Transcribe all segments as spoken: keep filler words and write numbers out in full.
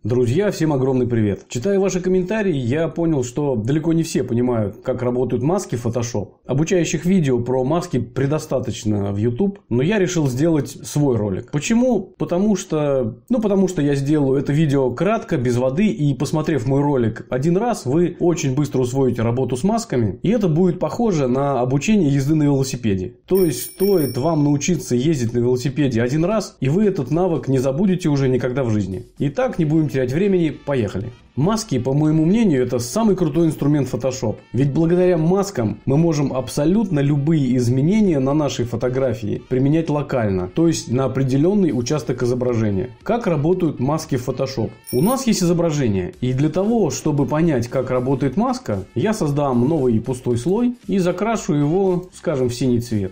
Друзья, всем огромный привет. Читая ваши комментарии, я понял, что далеко не все понимают, как работают маски в Photoshop. Обучающих видео про маски предостаточно в YouTube, но я решил сделать свой ролик. Почему? Потому что... Ну, потому что я сделаю это видео кратко, без воды, и посмотрев мой ролик один раз, вы очень быстро усвоите работу с масками, и это будет похоже на обучение езды на велосипеде. То есть, стоит вам научиться ездить на велосипеде один раз, и вы этот навык не забудете уже никогда в жизни. Итак, не будем терять времени, поехали. Маски, по моему мнению, это самый крутой инструмент Photoshop. Ведь благодаря маскам мы можем абсолютно любые изменения на нашей фотографии применять локально, то есть на определенный участок изображения. Как работают маски в Photoshop? У нас есть изображение, и для того, чтобы понять, как работает маска, я создам новый пустой слой и закрашу его, скажем, в синий цвет.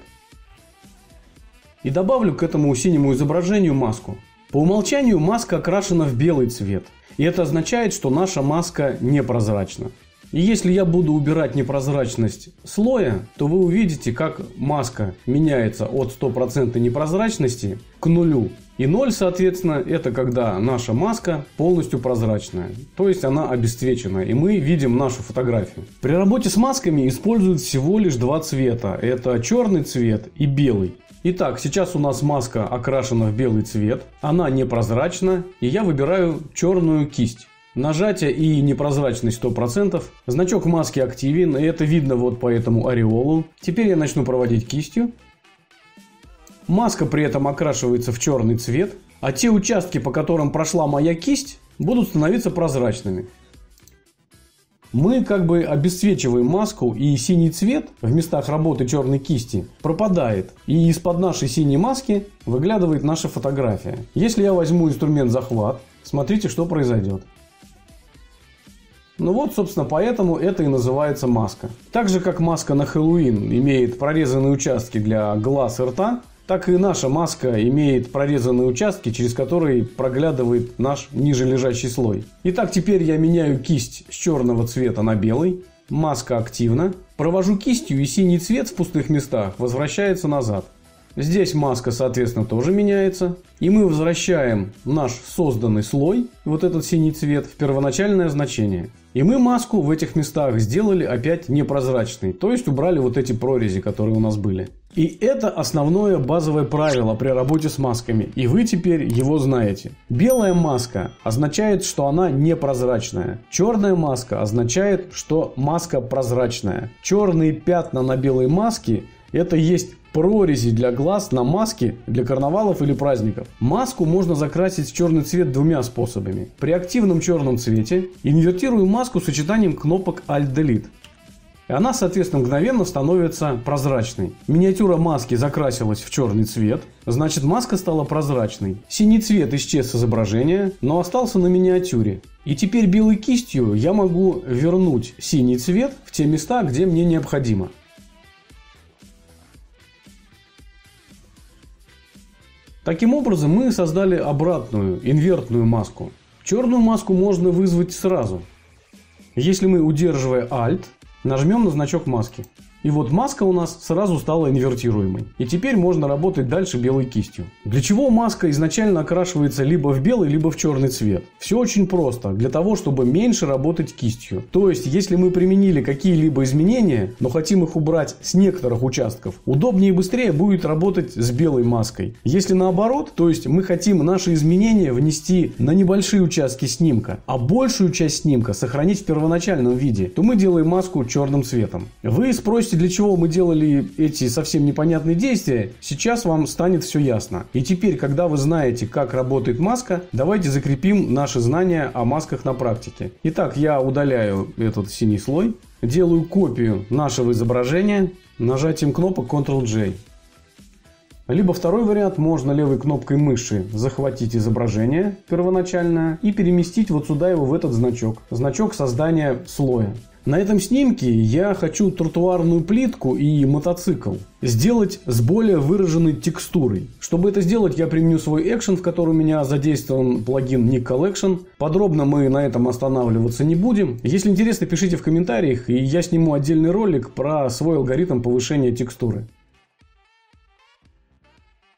И добавлю к этому синему изображению маску. По умолчанию маска окрашена в белый цвет. И это означает, что наша маска непрозрачна. И если я буду убирать непрозрачность слоя, то вы увидите, как маска меняется от стопроцентной непрозрачности к нулю. И ноль, соответственно, это когда наша маска полностью прозрачная. То есть она обесцвечена. И мы видим нашу фотографию. При работе с масками используют всего лишь два цвета. Это черный цвет и белый. Итак, сейчас у нас маска окрашена в белый цвет, она непрозрачна, и я выбираю черную кисть. Нажатие и непрозрачность сто процентов. Значок маски активен, и это видно вот по этому ореолу. Теперь я начну проводить кистью. Маска при этом окрашивается в черный цвет, а те участки, по которым прошла моя кисть, будут становиться прозрачными. Мы как бы обесцвечиваем маску, и синий цвет в местах работы черной кисти пропадает. И из-под нашей синей маски выглядывает наша фотография. Если я возьму инструмент захват, смотрите, что произойдет. Ну вот, собственно, поэтому это и называется маска. Так же, как маска на Хэллоуин имеет прорезанные участки для глаз и рта, так и наша маска имеет прорезанные участки, через которые проглядывает наш ниже лежащий слой. Итак, теперь я меняю кисть с черного цвета на белый. Маска активна. Провожу кистью, и синий цвет в пустых местах возвращается назад. Здесь маска, соответственно, тоже меняется. И мы возвращаем наш созданный слой, вот этот синий цвет, в первоначальное значение. И мы маску в этих местах сделали опять непрозрачной. То есть убрали вот эти прорези, которые у нас были. И это основное базовое правило при работе с масками. И вы теперь его знаете. Белая маска означает, что она непрозрачная. Черная маска означает, что маска прозрачная. Черные пятна на белой маске — это есть прорези для глаз на маске для карнавалов или праздников. Маску можно закрасить в черный цвет двумя способами. При активном черном цвете инвертирую маску сочетанием кнопок Alt-Delete. И она, соответственно, мгновенно становится прозрачной. Миниатюра маски закрасилась в черный цвет, значит, маска стала прозрачной. Синий цвет исчез с изображения, но остался на миниатюре. И теперь белой кистью я могу вернуть синий цвет в те места, где мне необходимо. Таким образом, мы создали обратную, инвертную маску. Черную маску можно вызвать сразу. Если мы, удерживая Alt, нажмем на значок маски. И вот маска у нас сразу стала инвертируемой. И теперь можно работать дальше белой кистью. Для чего маска изначально окрашивается либо в белый, либо в черный цвет? Все очень просто. Для того, чтобы меньше работать кистью. То есть, если мы применили какие-либо изменения, но хотим их убрать с некоторых участков, удобнее и быстрее будет работать с белой маской. Если наоборот, то есть мы хотим наши изменения внести на небольшие участки снимка, а большую часть снимка сохранить в первоначальном виде, то мы делаем маску черным цветом. Вы спросите, для чего мы делали эти совсем непонятные действия, сейчас вам станет все ясно. И теперь, когда вы знаете, как работает маска, давайте закрепим наши знания о масках на практике. Итак, я удаляю этот синий слой, делаю копию нашего изображения нажатием кнопок контрол-джей. Либо второй вариант, можно левой кнопкой мыши захватить изображение первоначальное и переместить вот сюда его в этот значок. Значок создания слоя. На этом снимке я хочу тротуарную плитку и мотоцикл сделать с более выраженной текстурой. Чтобы это сделать, я применю свой экшен, в котором у меня задействован плагин Ник Collection. Подробно мы на этом останавливаться не будем. Если интересно, пишите в комментариях, и я сниму отдельный ролик про свой алгоритм повышения текстуры.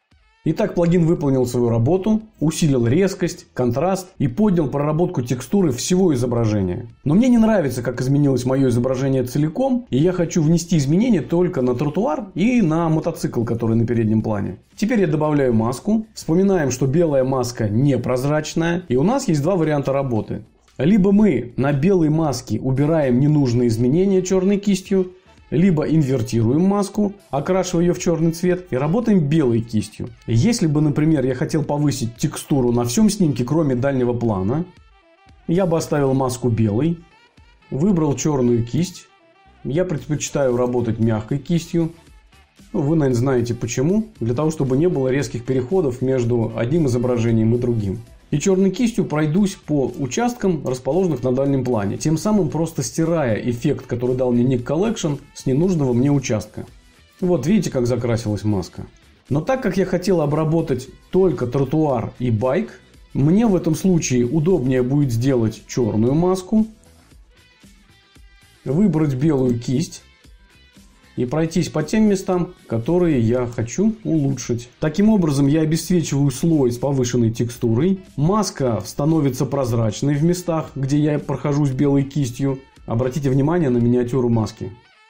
Итак, плагин выполнил свою работу, усилил резкость, контраст и поднял проработку текстуры всего изображения. Но мне не нравится, как изменилось мое изображение целиком, и я хочу внести изменения только на тротуар и на мотоцикл, который на переднем плане. Теперь я добавляю маску. Вспоминаем, что белая маска непрозрачная, и у нас есть два варианта работы. Либо мы на белой маске убираем ненужные изменения черной кистью, либо инвертируем маску, окрашивая ее в черный цвет, и работаем белой кистью. Если бы, например, я хотел повысить текстуру на всем снимке, кроме дальнего плана, я бы оставил маску белой, выбрал черную кисть. Я предпочитаю работать мягкой кистью. Вы, наверное, знаете почему. Для того, чтобы не было резких переходов между одним изображением и другим. И черной кистью пройдусь по участкам, расположенных на дальнем плане. Тем самым просто стирая эффект, который дал мне Ник Collection, с ненужного мне участка. Вот видите, как закрасилась маска. Но так как я хотел обработать только тротуар и байк, мне в этом случае удобнее будет сделать черную маску, выбрать белую кисть и пройтись по тем местам, которые я хочу улучшить. Таким образом, я обесцвечиваю слой с повышенной текстурой. Маска становится прозрачной в местах, где я прохожусь белой кистью. Обратите внимание на миниатюру маски.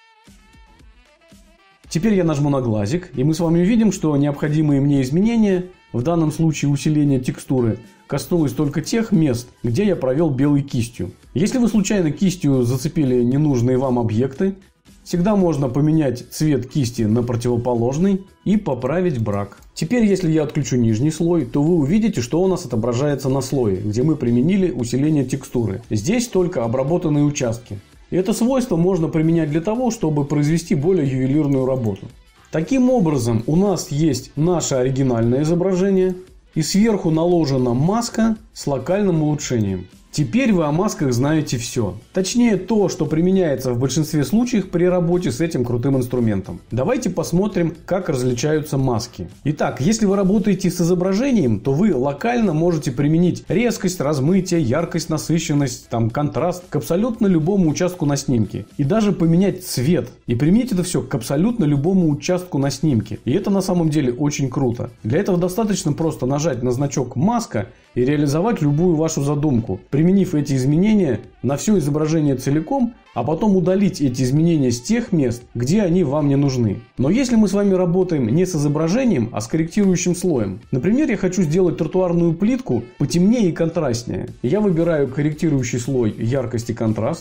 Теперь я нажму на глазик, и мы с вами увидим, что необходимые мне изменения, в данном случае усиление текстуры, коснулось только тех мест, где я провел белой кистью. Если вы случайно кистью зацепили ненужные вам объекты, всегда можно поменять цвет кисти на противоположный и поправить брак. Теперь, если я отключу нижний слой, то вы увидите, что у нас отображается на слое, где мы применили усиление текстуры. Здесь только обработанные участки. И это свойство можно применять для того, чтобы произвести более ювелирную работу. Таким образом, у нас есть наше оригинальное изображение, и сверху наложена маска с локальным улучшением. Теперь вы о масках знаете все. Точнее, то, что применяется в большинстве случаев при работе с этим крутым инструментом. Давайте посмотрим, как различаются маски. Итак, если вы работаете с изображением, то вы локально можете применить резкость, размытие, яркость, насыщенность, там, контраст к абсолютно любому участку на снимке. И даже поменять цвет. И применить это все к абсолютно любому участку на снимке. И это на самом деле очень круто. Для этого достаточно просто нажать на значок «Маска» и реализовать любую вашу задумку, применив эти изменения на все изображение целиком, а потом удалить эти изменения с тех мест, где они вам не нужны. Но если мы с вами работаем не с изображением, а с корректирующим слоем. Например, я хочу сделать тротуарную плитку потемнее и контрастнее. Я выбираю корректирующий слой яркость и контраст.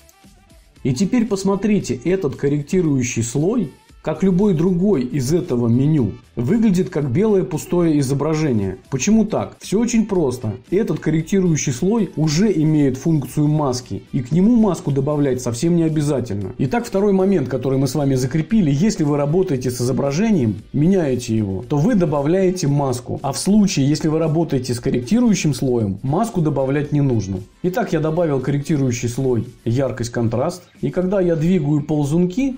И теперь посмотрите, этот корректирующий слой, как любой другой из этого меню, выглядит как белое пустое изображение. Почему так? Все очень просто. Этот корректирующий слой уже имеет функцию маски, и к нему маску добавлять совсем не обязательно. Итак, второй момент, который мы с вами закрепили: если вы работаете с изображением, меняете его, то вы добавляете маску. А в случае, если вы работаете с корректирующим слоем, маску добавлять не нужно. Итак, я добавил корректирующий слой яркость, контраст, и когда я двигаю ползунки,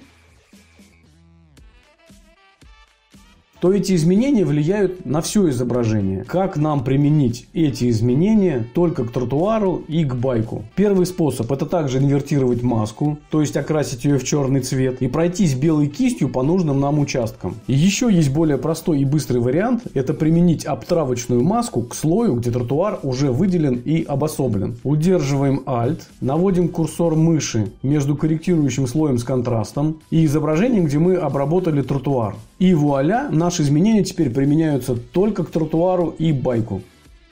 то эти изменения влияют на все изображение. Как нам применить эти изменения только к тротуару и к байку? Первый способ — это также инвертировать маску, то есть окрасить ее в черный цвет и пройтись белой кистью по нужным нам участкам. И еще есть более простой и быстрый вариант — это применить обтравочную маску к слою, где тротуар уже выделен и обособлен. Удерживаем Alt, наводим курсор мыши между корректирующим слоем с контрастом и изображением, где мы обработали тротуар. И вуаля, наши изменения теперь применяются только к тротуару и байку.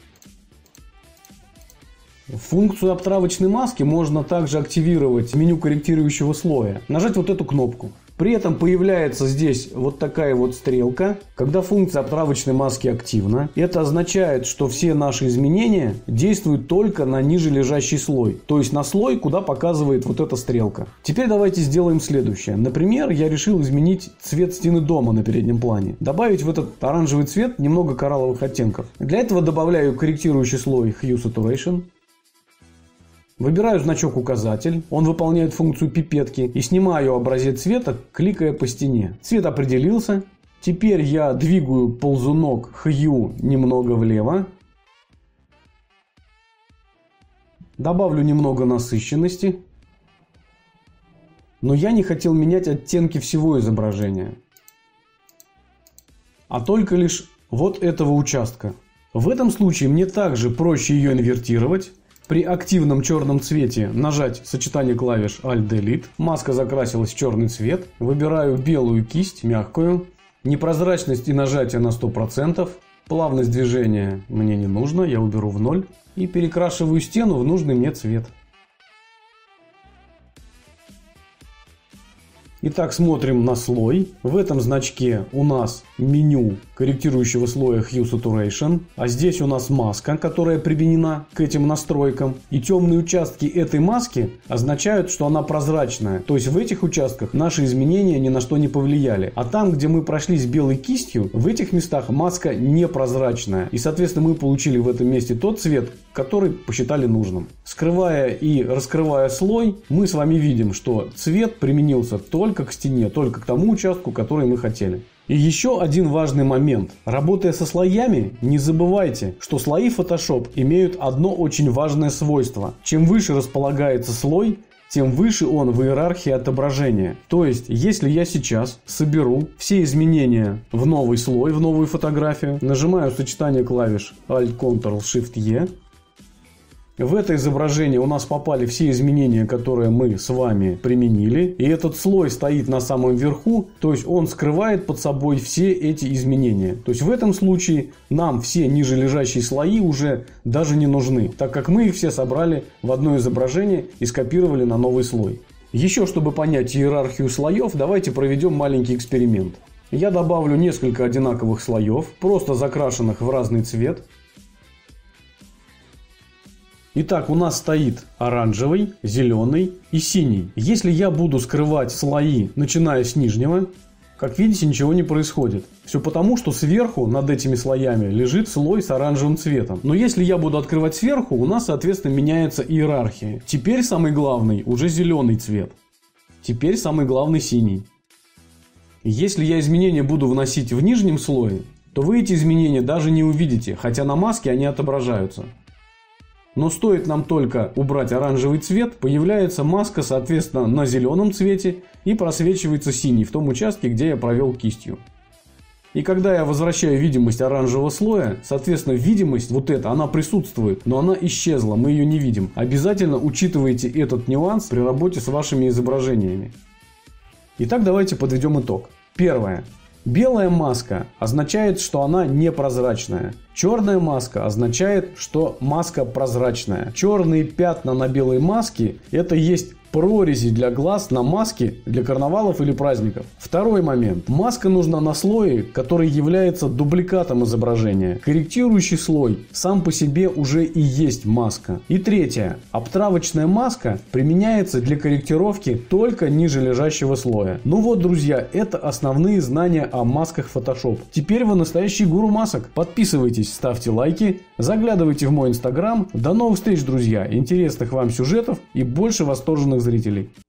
Функцию обтравочной маски можно также активировать в меню корректирующего слоя. Нажать вот эту кнопку. При этом появляется здесь вот такая вот стрелка, когда функция обтравочной маски активна. Это означает, что все наши изменения действуют только на ниже лежащий слой. То есть на слой, куда показывает вот эта стрелка. Теперь давайте сделаем следующее. Например, я решил изменить цвет стены дома на переднем плане. Добавить в этот оранжевый цвет немного коралловых оттенков. Для этого добавляю корректирующий слой Hue Saturation. Выбираю значок указатель, он выполняет функцию пипетки, и снимаю образец цвета, кликая по стене. Цвет определился. Теперь я двигаю ползунок Hue немного влево. Добавлю немного насыщенности. Но я не хотел менять оттенки всего изображения, а только лишь вот этого участка. В этом случае мне также проще ее инвертировать. При активном черном цвете нажать сочетание клавиш Alt-Delete. Маска закрасилась в черный цвет. Выбираю белую кисть, мягкую. Непрозрачность и нажатие на сто процентов. Плавность движения мне не нужно, я уберу в ноль. И перекрашиваю стену в нужный мне цвет. Итак, смотрим на слой. В этом значке у нас меню корректирующего слоя Hue Saturation. А здесь у нас маска, которая применена к этим настройкам. И темные участки этой маски означают, что она прозрачная. То есть в этих участках наши изменения ни на что не повлияли. А там, где мы прошлись белой кистью, в этих местах маска непрозрачная. И, соответственно, мы получили в этом месте тот цвет, который посчитали нужным. Скрывая и раскрывая слой, мы с вами видим, что цвет применился только Только к стене, только к тому участку, который мы хотели. И еще один важный момент. Работая со слоями, не забывайте, что слои Photoshop имеют одно очень важное свойство. Чем выше располагается слой, тем выше он в иерархии отображения. То есть, если я сейчас соберу все изменения в новый слой, в новую фотографию, нажимаю сочетание клавиш Alt-Ctrl-Shift-E, в это изображение у нас попали все изменения, которые мы с вами применили. И этот слой стоит на самом верху, то есть он скрывает под собой все эти изменения. То есть в этом случае нам все ниже лежащие слои уже даже не нужны, так как мы их все собрали в одно изображение и скопировали на новый слой. Еще чтобы понять иерархию слоев, давайте проведем маленький эксперимент. Я добавлю несколько одинаковых слоев, просто закрашенных в разный цвет. Итак, у нас стоит оранжевый, зеленый и синий. Если я буду скрывать слои, начиная с нижнего, как видите, ничего не происходит. Все потому, что сверху над этими слоями лежит слой с оранжевым цветом. Но если я буду открывать сверху, у нас, соответственно, меняется иерархия. Теперь самый главный уже зеленый цвет. Теперь самый главный синий. Если я изменения буду вносить в нижнем слое, то вы эти изменения даже не увидите, хотя на маске они отображаются. Но стоит нам только убрать оранжевый цвет, появляется маска, соответственно, на зеленом цвете и просвечивается синий в том участке, где я провел кистью. И когда я возвращаю видимость оранжевого слоя, соответственно, видимость вот эта, она присутствует, но она исчезла, мы ее не видим. Обязательно учитывайте этот нюанс при работе с вашими изображениями. Итак, давайте подведем итог. Первое. Белая маска означает, что она непрозрачная. Черная маска означает, что маска прозрачная. Черные пятна на белой маске – это есть прорези для глаз на маске для карнавалов или праздников. Второй момент. Маска нужна на слое, который является дубликатом изображения. Корректирующий слой сам по себе уже и есть маска. И третье. Обтравочная маска применяется для корректировки только ниже лежащего слоя. Ну вот, друзья, это основные знания о масках Photoshop. Теперь вы настоящий гуру масок. Подписывайтесь, ставьте лайки, заглядывайте в мой инстаграм. До новых встреч, друзья! Интересных вам сюжетов и больше восторженных зрителей.